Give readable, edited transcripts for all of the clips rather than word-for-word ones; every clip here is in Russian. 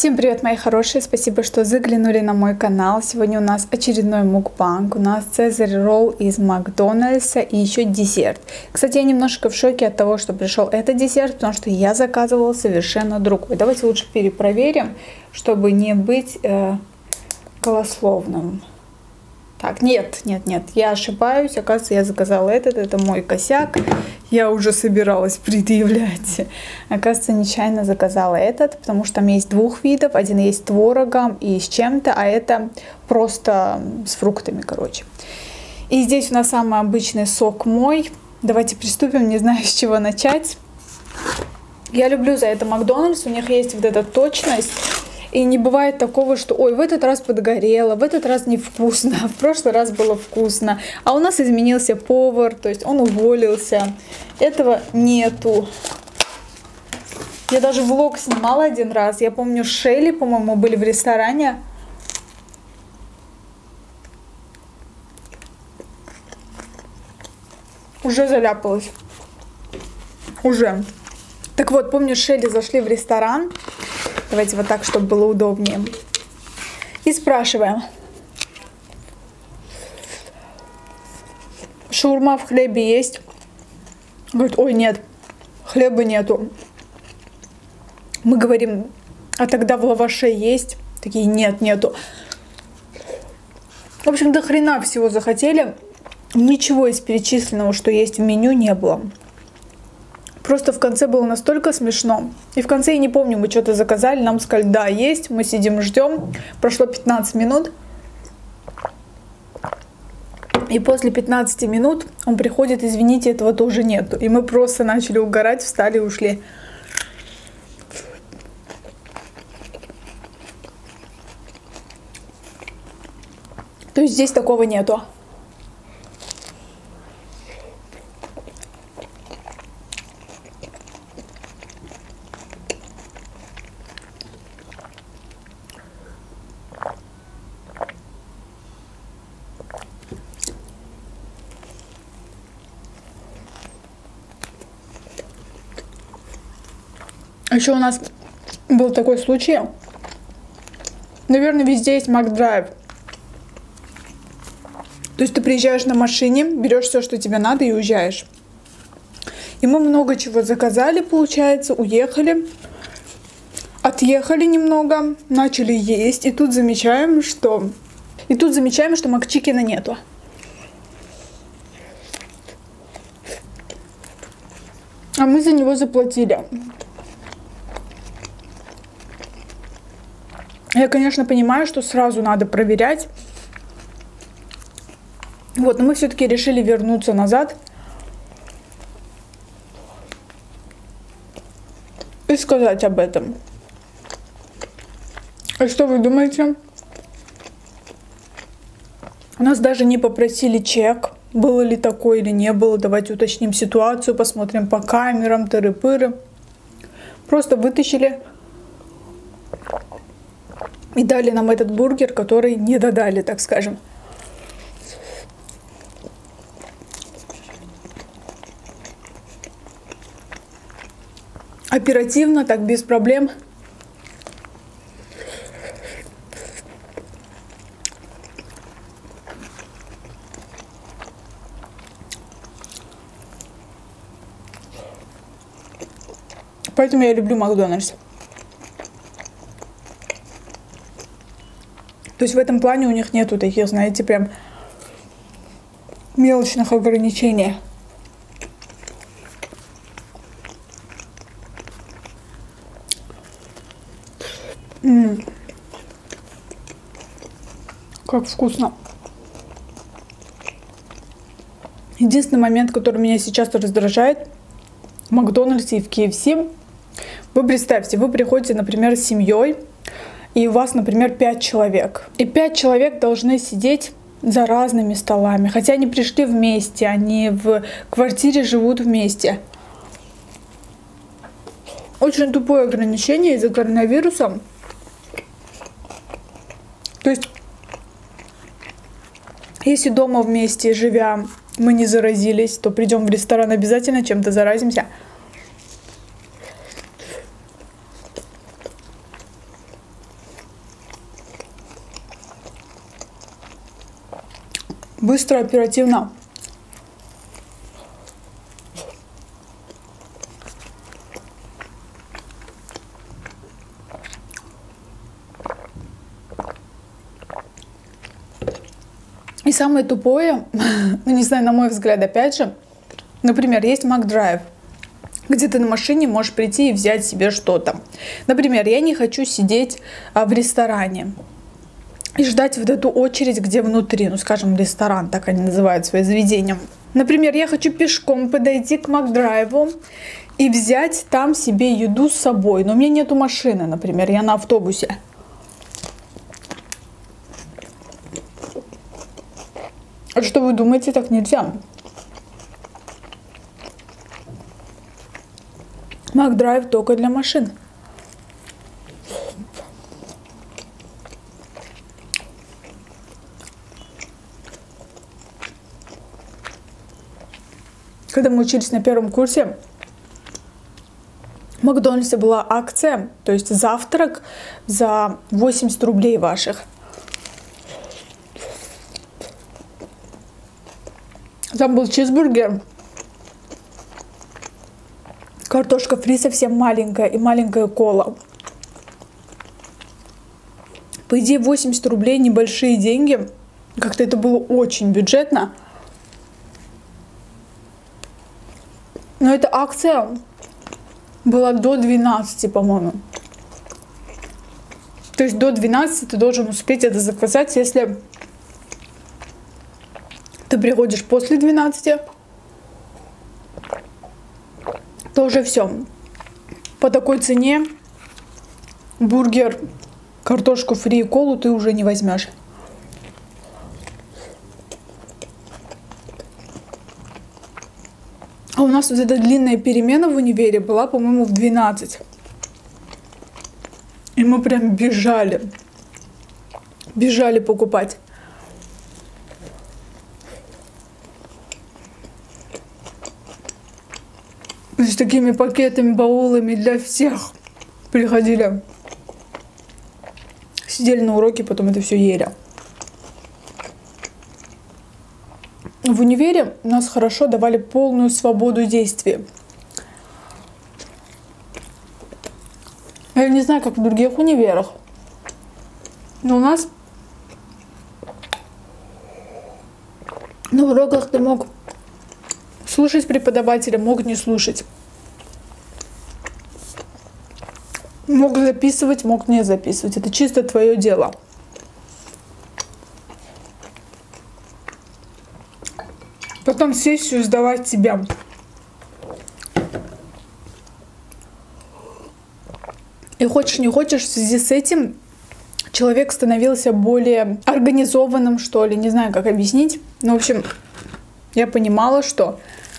Всем привет, мои хорошие! Спасибо, что заглянули на мой канал. Сегодня у нас очередной мукбанг. У нас Цезарь ролл из Макдональдса и еще десерт. Кстати, я немножко в шоке от того, что пришел этот десерт, потому что я заказывала совершенно другой. Давайте лучше перепроверим, чтобы не быть голословным. Так, нет, я ошибаюсь. Оказывается, я заказала этот, это мой косяк. Я уже собиралась предъявлять. Оказывается, нечаянно заказала этот, потому что там есть двух видов. Один есть с творогом и с чем-то, а это просто с фруктами, короче. И здесь у нас самый обычный сок мой. Давайте приступим, не знаю, с чего начать. Я люблю за это Макдональдс, у них есть вот эта точность. И не бывает такого, что ой, в этот раз подгорело, в этот раз невкусно, в прошлый раз было вкусно. А у нас изменился повар, то есть он уволился. Этого нету. Я даже влог снимала один раз. Я помню, с Шелли, по-моему, были в ресторане. Уже заляпалась. Уже. Так вот, помню, с Шелли зашли в ресторан. Давайте вот так, чтобы было удобнее. И спрашиваем. Шаурма в хлебе есть? Говорит, ой, нет, хлеба нету. Мы говорим, а тогда в лаваше есть? Такие, нет, нету. В общем, до хрена всего захотели. Ничего из перечисленного, что есть в меню, не было. Просто в конце было настолько смешно. И в конце, я не помню, мы что-то заказали, нам сказали, да, есть. Мы сидим, ждем. Прошло 15 минут. И после 15 минут он приходит, извините, этого тоже нету. И мы просто начали угорать, встали и ушли. То есть здесь такого нету. Еще у нас был такой случай. Наверное, везде есть Макдрайв. То есть ты приезжаешь на машине, берешь все, что тебе надо, и уезжаешь. И мы много чего заказали, получается, уехали. Отъехали немного, начали есть. И тут замечаем, что Макчикена нету. А мы за него заплатили. Я, конечно, понимаю, что сразу надо проверять. Вот, но мы все-таки решили вернуться назад. И сказать об этом. И что вы думаете? У нас даже не попросили чек. Было ли такое или не было. Давайте уточним ситуацию, посмотрим по камерам, тыры-пыры. Просто вытащили и дали нам этот бургер, который не додали, так скажем. Оперативно, так без проблем. Поэтому я люблю Макдональдс. То есть в этом плане у них нету таких, знаете, прям мелочных ограничений. Как вкусно. Единственный момент, который меня сейчас раздражает в Макдональдсе и в KFC. Вы представьте, вы приходите, например, с семьей, и у вас, например, 5 человек. И 5 человек должны сидеть за разными столами. Хотя они пришли вместе, они в квартире живут вместе. Очень тупое ограничение из-за коронавируса. То есть, если дома вместе, живя, мы не заразились, то придем в ресторан, обязательно чем-то заразимся. Быстро, оперативно. И самое тупое, не знаю, на мой взгляд, опять же, например, есть Макдрайв, где ты на машине можешь прийти и взять себе что-то. Например, я не хочу сидеть в ресторане и ждать вот эту очередь, где внутри, ну, скажем, ресторан, так они называют свои заведения. Например, я хочу пешком подойти к Макдрайву и взять там себе еду с собой, но у меня нету машины, например, я на автобусе. А что вы думаете, так нельзя? Макдрайв только для машин. Когда мы учились на первом курсе, в Макдональдсе была акция, то есть завтрак за 80 рублей ваших. Там был чизбургер, картошка фри совсем маленькая и маленькая кола. По идее, 80 рублей небольшие деньги. Как-то это было очень бюджетно. Но эта акция была до 12, по-моему. То есть до 12 ты должен успеть это заказать, если ты приходишь после 12, то уже все. По такой цене бургер, картошку фри и колу ты уже не возьмешь. А у нас вот эта длинная перемена в универе была, по-моему, в 12. И мы прям бежали. Бежали покупать. С такими пакетами, баулами для всех приходили. Сидели на уроке, потом это все ели. В универе нас хорошо давали полную свободу действий. Я не знаю, как в других универах, но у нас на уроках ты мог слушать преподавателя, мог не слушать. Мог записывать, мог не записывать. Это чисто твое дело. Потом сессию сдавать тебя. И хочешь не хочешь, в связи с этим человек становился более организованным, что ли. Не знаю, как объяснить. Но, в общем, я понимала, что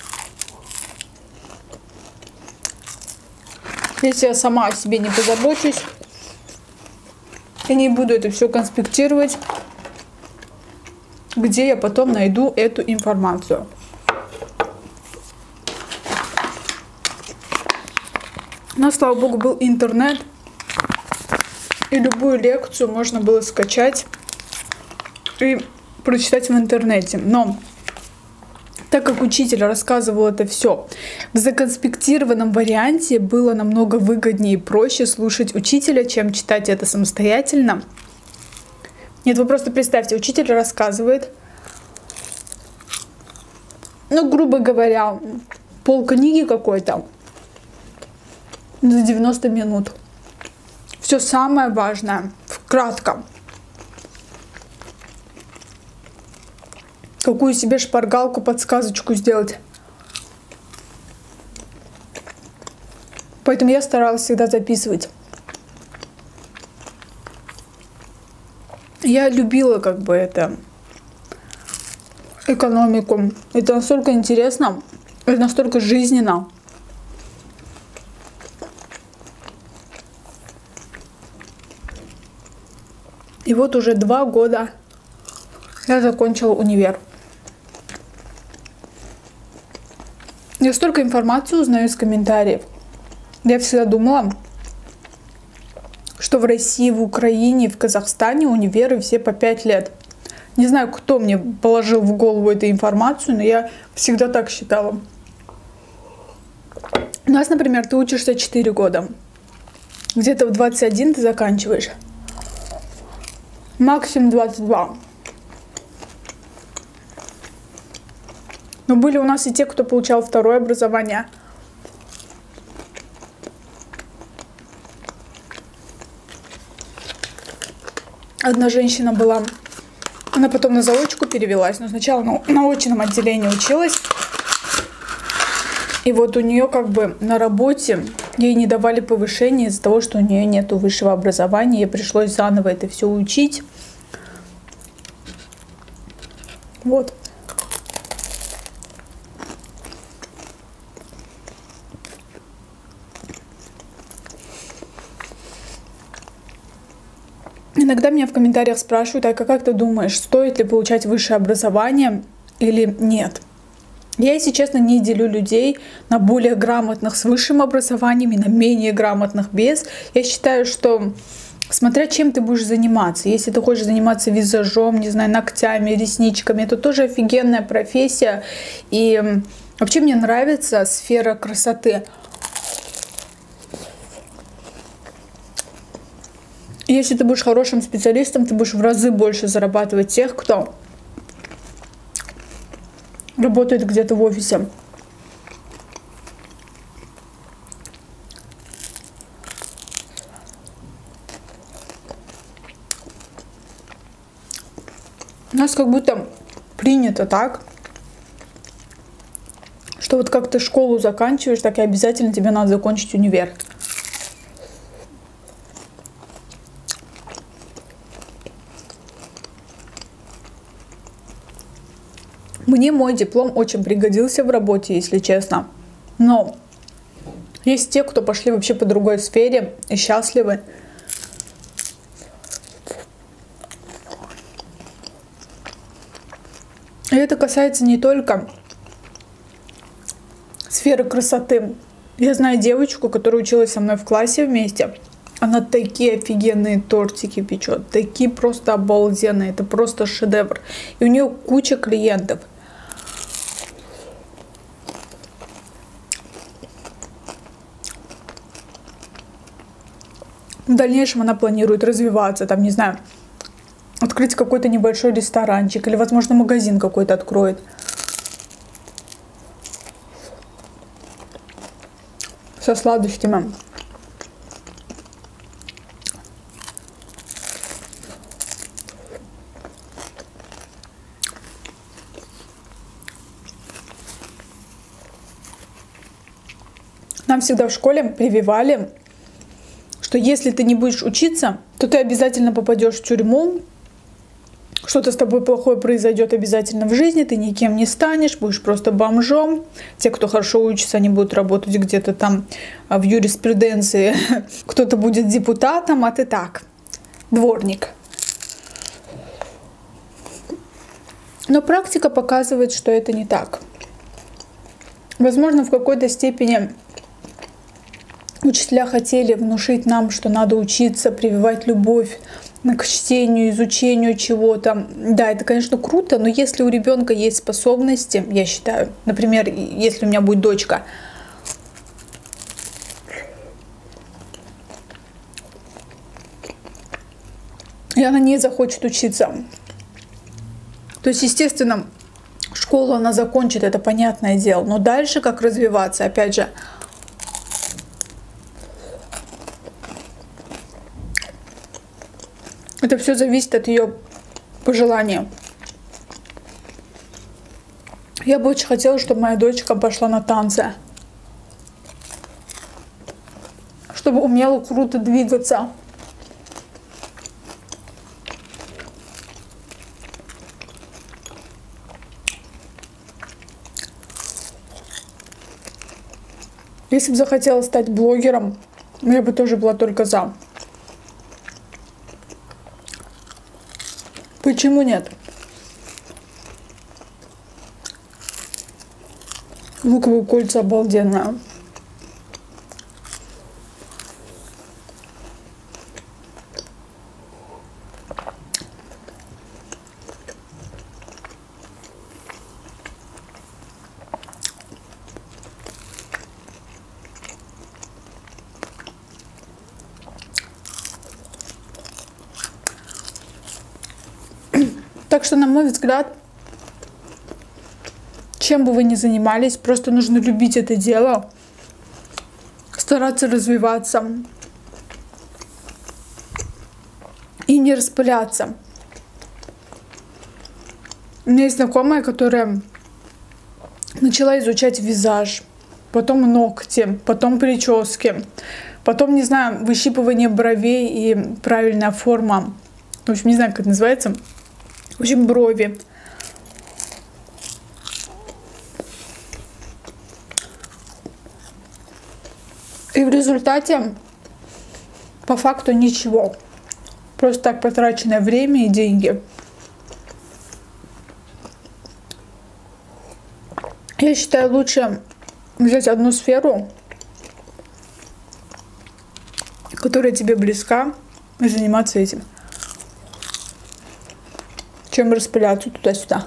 если я сама о себе не позабочусь, я не буду это все конспектировать, где я потом найду эту информацию. У нас, слава богу, был интернет, и любую лекцию можно было скачать и прочитать в интернете. Но так как учитель рассказывал это все в законспектированном варианте, было намного выгоднее и проще слушать учителя, чем читать это самостоятельно. Нет, вы просто представьте, учитель рассказывает, ну, грубо говоря, полкниги какой-то за 90 минут. Все самое важное, кратко. Какую себе шпаргалку, подсказочку сделать. Поэтому я старалась всегда записывать. Я любила как бы это, экономику. Это настолько интересно, это настолько жизненно. И вот уже 2 года я закончила универ. Я столько информации узнаю из комментариев. Я всегда думала, что в России, в Украине, в Казахстане универы все по 5 лет. Не знаю, кто мне положил в голову эту информацию, но я всегда так считала. У нас, например, ты учишься 4 года. Где-то в 21 ты заканчиваешь. Максимум 22. Но были у нас и те, кто получал второе образование. Одна женщина была, она потом на заочку перевелась, но сначала на очном отделении училась. И вот у нее как бы на работе ей не давали повышения из-за того, что у нее нет высшего образования. Ей пришлось заново это все учить. Вот. Иногда меня в комментариях спрашивают, а как ты думаешь, стоит ли получать высшее образование или нет? Я, если честно, не делю людей на более грамотных с высшим образованием и на менее грамотных без. Я считаю, что смотря чем ты будешь заниматься. Если ты хочешь заниматься визажом, не знаю, ногтями, ресничками, это тоже офигенная профессия. И вообще мне нравится сфера красоты. Если ты будешь хорошим специалистом, ты будешь в разы больше зарабатывать тех, кто работает где-то в офисе. У нас как будто принято так, что вот как ты школу заканчиваешь, так и обязательно тебе надо закончить универ. Мне мой диплом очень пригодился в работе, если честно. Но есть те, кто пошли вообще по другой сфере и счастливы. И это касается не только сферы красоты. Я знаю девочку, которая училась со мной в классе вместе. Она такие офигенные тортики печет, такие просто обалденные, это просто шедевр. И у нее куча клиентов. В дальнейшем она планирует развиваться, там, не знаю, открыть какой-то небольшой ресторанчик или, возможно, магазин какой-то откроет. Со сладостями. Нам всегда в школе прививали, что если ты не будешь учиться, то ты обязательно попадешь в тюрьму, что-то с тобой плохое произойдет обязательно в жизни, ты никем не станешь, будешь просто бомжом. Те, кто хорошо учится, они будут работать где-то там в юриспруденции, кто-то будет депутатом, а ты так, дворник. Но практика показывает, что это не так. Возможно, в какой-то степени учителя хотели внушить нам, что надо учиться, прививать любовь к чтению, изучению чего-то. Да, это, конечно, круто, но если у ребенка есть способности, я считаю, например, если у меня будет дочка, и она не захочет учиться, то есть, естественно, школу она закончит, это понятное дело, но дальше как развиваться, опять же, это все зависит от ее пожелания. Я бы очень хотела, чтобы моя дочка пошла на танцы. Чтобы умела круто двигаться. Если бы захотела стать блогером, я бы тоже была только за. Почему нет? Луковые кольца обалденные. Так что, на мой взгляд, чем бы вы ни занимались, просто нужно любить это дело, стараться развиваться и не распыляться. У меня есть знакомая, которая начала изучать визаж, потом ногти, потом прически, потом, не знаю, выщипывание бровей и правильная форма. В общем, не знаю, как это называется. В общем, брови. И в результате, по факту, ничего. Просто так потраченное время и деньги. Я считаю, лучше взять одну сферу, которая тебе близка, и заниматься этим, чем распыляться туда-сюда.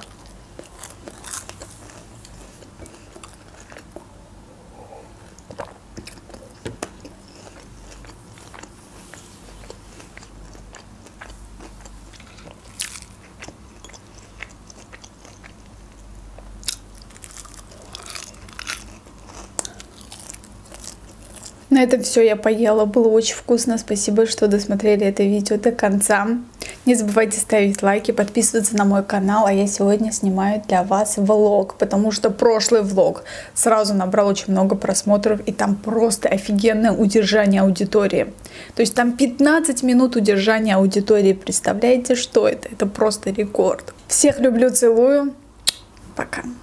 На этом все, я поела, было очень вкусно, спасибо, что досмотрели это видео до конца. Не забывайте ставить лайки, подписываться на мой канал, а я сегодня снимаю для вас влог, потому что прошлый влог сразу набрал очень много просмотров, и там просто офигенное удержание аудитории. То есть там 15 минут удержания аудитории, представляете, что это? Это просто рекорд. Всех люблю, целую, пока.